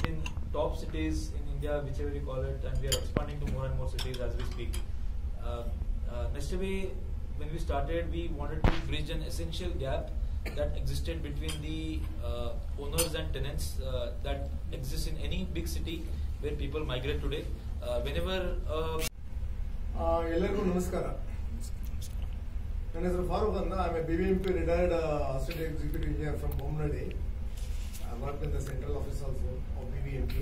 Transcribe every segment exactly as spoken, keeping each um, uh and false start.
in top cities in India, whichever you call it, and we are expanding to more and more cities as we speak. Uh, uh, Nestaway, when we started, we wanted to bridge an essential gap that existed between the uh, owners and tenants uh, that exists in any big city where people migrate today. Uh, whenever uh, ಎಲ್ಲರಿಗೂ ನಮಸ್ಕಾರ. ನನ್ನ ಹೆಸರು ಫಾರೂಕ್ ಅಂತ. I am a B B M P retired assistant executive engineer from Bommanahalli. I worked in the central office also of B B M P.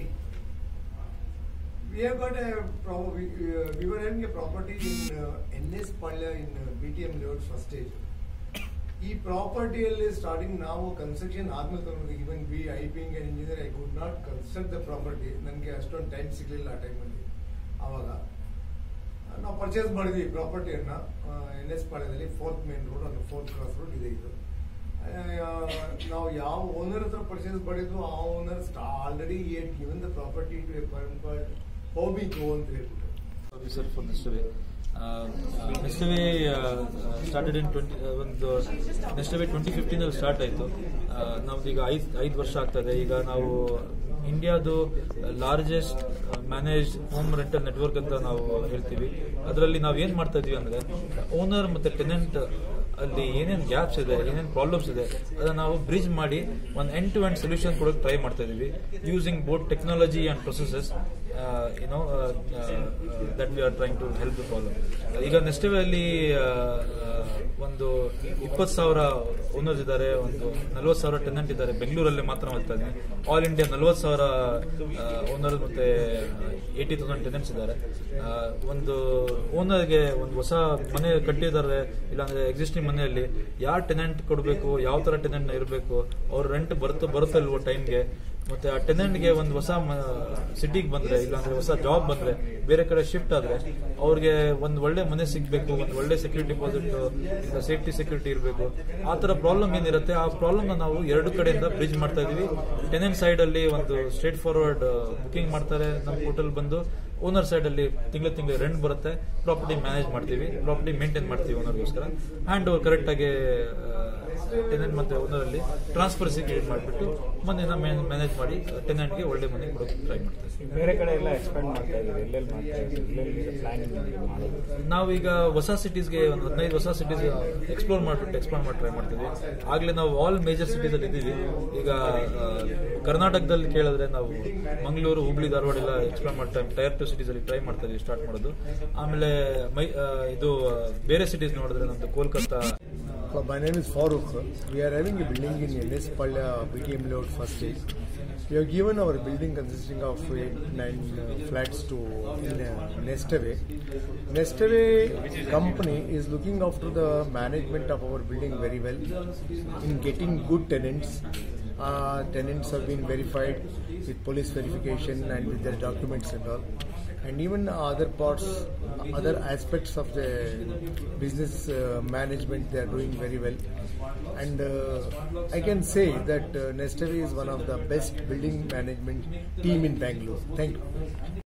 We have got a pro- we, uh, we were having a property in uh, N S Palya in uh, B T M layout first stage. ಈ ಪ್ರಾಪರ್ಟಿಯಲ್ಲಿ starting ನಾವು construction ಆದ್ಮೇಲೆ ತಗೊಂಡು even be I being an engineer I could not construct the property. ನನಗೆ ಅಷ್ಟೊಂದು time ಸಿಗಲಿಲ್ಲ ಆ ಟೈಮಲ್ಲಿ. ಆವಾಗ ನಾವು ಪರ್ಚೇಸ್ ಮಾಡಿದ್ವಿ ಈ ಪ್ರಾಪರ್ಟಿಯನ್ನ ಎನ್ ಎಸ್ ಪಾಳ್ಯದಲ್ಲಿ ಫೋರ್ತ್ ಮೇನ್ ರೋಡ್ ಅಂದ್ರೆ ಫೋರ್ತ್ ಕ್ರಾಸ್ ರೋಡ್ ಇದೆ ಇದು. ನಾವು ಯಾವ ಓನರ್ ಹತ್ರ ಪರ್ಚೇಸ್ ಮಾಡಿದ್ವು ಆ owner already had given the property to a firm called Hobico ಅಂತ ಹೇಳ್ಬಿಟ್ಟು. Officer for Nestaway. Uh, Nestaway uh, started in twenty ಒಂದು Nestaway ಟ್ವೆಂಟಿ ಫಿಫ್ಟೀನ್ ಅಲ್ಲಿ ಸ್ಟಾರ್ಟ್ ಆಯಿತು. ನಮ್ದು ಈಗ ಐದು ಐದು ವರ್ಷ ಆಗ್ತದೆ. ಈಗ ನಾವು ಇಂಡಿಯಾದು largest manage home rental network ಅಂತ ನಾವು ಹೇಳ್ತೀವಿ. ಅದರಲ್ಲಿ ನಾವು ಏನ್ ಮಾಡ್ತಾ ಇದೀವಿ ಅಂದ್ರೆ ಓನರ್ ಮತ್ತೆ ಟೆನೆಂಟ್ ಅಲ್ಲಿ ಏನೇನು ಗ್ಯಾಪ್ಸ್ ಇದೆ, ಏನೇನು ಪ್ರಾಬ್ಲಮ್ಸ್ ಇದೆ ಅದನ್ನ ನಾವು ಬ್ರಿಡ್ಜ್ ಮಾಡಿ ಒಂದು ಎಂಡ್ ಟು ಎಂಡ್ ಸೊಲ್ಯೂಷನ್ ಕೊಡೋಕೆ ಟ್ರೈ ಮಾಡ್ತಾ ಇದೀವಿ using both technology and processes you know that we are trying to help the problem. ಈಗ ನೆಸ್ಟವೇ ಅಲ್ಲಿ ಒಂದು ಇಪ್ಪತ್ತು ಸಾವಿರ ಓನರ್ಸ್ ಇದ್ದಾರೆ, ಒಂದು ನಲ್ವತ್ತು ಸಾವಿರ ಟೆನೆಂಟ್ ಇದ್ದಾರೆ. ಬೆಂಗಳೂರಲ್ಲಿ ಮಾತ್ರ ಮಾಡ್ತಾ ಇದ್ದೀನಿ. ಆಲ್ ಇಂಡಿಯಾ ನಲ್ವತ್ತು ಸಾವಿರ ಓನರ್ ಮತ್ತೆ ಏಯ್ಟಿ ತೌಸಂಡ್ ಟೆನೆಂಟ್ಸ್ ಇದ್ದಾರೆ. ಒಂದು ಓನರ್ಗೆ ಒಂದು ಹೊಸ ಮನೆ ಕಟ್ಟಿದ್ದಾರೆ ಇಲ್ಲಾಂದ್ರೆ ಎಕ್ಸಿಸ್ಟಿಂಗ್ ಮನೆಯಲ್ಲಿ ಯಾವ ಟೆನೆಂಟ್ ಕೊಡಬೇಕು, ಯಾವ ತರ ಟೆನೆಂಟ್ ಇರಬೇಕು, ಅವ್ರ ರೆಂಟ್ ಬರುತ್ತೋ ಬರುತ್ತಲ್ವೋ ಟೈಮ್ಗೆ, ಮತ್ತೆ ಆ ಟೆನೆಂಟ್ಗೆ ಒಂದು ಹೊಸ ಸಿಟಿಗೆ ಬಂದ್ರೆ ಇಲ್ಲಾಂದ್ರೆ ಹೊಸ ಜಾಬ್ ಬಂದ್ರೆ ಬೇರೆ ಕಡೆ ಶಿಫ್ಟ್ ಆದ್ರೆ ಅವ್ರಿಗೆ ಒಂದು ಒಳ್ಳೆ ಮನೆ ಸಿಗ್ಬೇಕು, ಒಂದು ಒಳ್ಳೆ ಸೆಕ್ಯೂರಿಟಿ ಡಿಪಾಸಿಟ್, ಸೇಫ್ಟಿ ಸೆಕ್ಯೂರಿಟಿ ಇರಬೇಕು. ಆ ತರ ಪ್ರಾಬ್ಲಮ್ ಏನಿರುತ್ತೆ ಆ ಪ್ರಾಬ್ಲಮ್ ನಾವು ಎರಡು ಕಡೆಯಿಂದ ಬ್ರಿಡ್ಜ್ ಮಾಡ್ತಾ ಇದೀವಿ. ಟೆನೆಂಟ್ ಸೈಡ್ ಅಲ್ಲಿ ಒಂದು ಸ್ಟ್ರೇಟ್ ಫಾರ್ವರ್ಡ್ ಬುಕಿಂಗ್ ಮಾಡ್ತಾರೆ ನಮ್ಮ ಹೋಟೆಲ್ ಬಂದು. ಓನರ್ ಸೈಡ್ ಅಲ್ಲಿ ತಿಂಗಳ ತಿಂಗಳ ರೆಂಟ್ ಬರುತ್ತೆ. ಪ್ರಾಪರ್ಟಿ ಮ್ಯಾನೇಜ್ ಮಾಡ್ತೀವಿ, ಪ್ರಾಪರ್ಟಿ ಮೇಂಟೈನ್ ಮಾಡ್ತೀವಿ ಓನರ್ಗೋಸ್ಕರ. ಹ್ಯಾಂಡ್ ಓವರ್ ಕರೆಕ್ಟ್ ಆಗಿ ಟೆನೆಂಟ್ ಮತ್ತೆ ಓನರ್ ಅಲ್ಲಿ ಟ್ರಾನ್ಸ್ಫರ್ ಕ್ರಿಯೇಟ್ ಮಾಡಿಬಿಟ್ಟು ಮನೆಯನ್ನ ಮ್ಯಾನೇಜ್ ಮಾಡಿ ಟೆನೆಂಟ್ಗೆ ಒಳ್ಳೆ ಮನೆ ಕೊಡೋಕೆ ಟ್ರೈ ಮಾಡ್ತೀವಿ. ಬೇರೆ ಕಡೆ ಎಲ್ಲ ಎಕ್ಸ್ಪೆಂಡ್ ಮಾಡ್ತಾ ಇದ್ದೀವಿ, ಎಲ್ಲೆಲ್ಲಿ ಮಾಡ್ತಾ ಇದ್ದೀವಿ, ಪ್ಲಾನಿಂಗ್ ಮಾಡೋದು. ನಾವೀಗ ಹೊಸ ಸಿಟೀಸ್ಗೆ ಒಂದು ಹದಿನೈದು ಹೊಸ ಸಿಟೀಸ್ ಎಕ್ಸ್ಪ್ಲೋರ್ ಮಾಡ್ಬಿಟ್ಟು ಎಕ್ಸ್ಪ್ಲೋರ್ ಮಾಡಿ ಟ್ರೈ ಮಾಡ್ತೀವಿ. ಆಗ್ಲೇ ನಾವು ಆಲ್ ಮೇಜರ್ ಸಿಟೀಸ್ ಅಲ್ಲಿ ಇದ್ದೀವಿ. ಈಗ ಕರ್ನಾಟಕದಲ್ಲಿ ಕೇಳಿದ್ರೆ ನಾವು ಮಂಗಳೂರು, ಹುಬ್ಳಿ, ಧಾರವಾಡ ಎಲ್ಲ ಎಕ್ಸ್ಪ್ಲೋರ್ ಮಾಡಿ ಟೈಮ್ ಟೈರ್ ಟು ಸಿಟೀಸ್ ಅಲ್ಲಿ ಟ್ರೈ ಮಾಡ್ತಾ ಇದೀವಿ ಸ್ಟಾರ್ಟ್ ಮಾಡೋದು. ಆಮೇಲೆ ಮೈ ಇದು ಬೇರೆ ಸಿಟೀಸ್ ನೋಡಿದ್ರೆ ನಮ್ದು Kolkata. My name is Farooq. We are having a building in N S Palya B T M layout first stage. We have given our building consisting of eight, nine uh, flats to in uh, Nestaway. Nestaway company is looking after the management of our building very well in getting good tenants. Uh, tenants have been verified with police verification and with their documents and all. And even other parts, other aspects of the business uh, management, they are doing very well. And uh, I can say that uh, Nestaway is one of the best building management team in Bangalore. Thank you.